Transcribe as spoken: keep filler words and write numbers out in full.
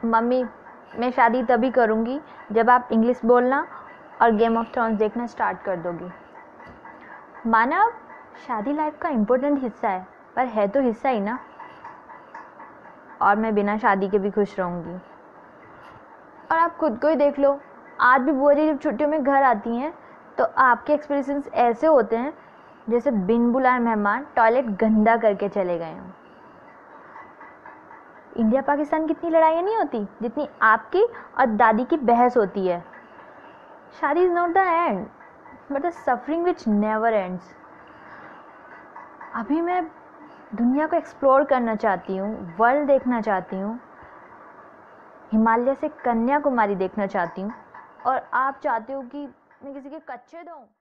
Mummy मैं शादी तभी करूँगी जब आप इंग्लिश बोलना और गेम ऑफ थ्रोन्स देखना स्टार्ट कर दोगी। मानव, शादी लाइफ का इम्पोर्टेंट हिस्सा है, पर है तो हिस्सा ही ना। और मैं बिना शादी के भी खुश रहूँगी। और आप खुद को ही देख लो, आज भी बुआ जी जब छुट्टियों में घर आती हैं तो आपके एक्सप्रेशंस ऐसे होते हैं जैसे बिन बुलाए मेहमान टॉयलेट गंदा करके चले गए हों। इंडिया पाकिस्तान की इतनी लड़ाइयाँ नहीं होती जितनी आपकी और दादी की बहस होती है। शादी is not the end but the suffering which never ends. अभी मैं दुनिया को एक्सप्लोर करना चाहती हूँ, वर्ल्ड देखना चाहती हूँ, हिमालय से कन्याकुमारी देखना चाहती हूँ, और आप चाहते हो कि मैं किसी के कच्चे दूँ।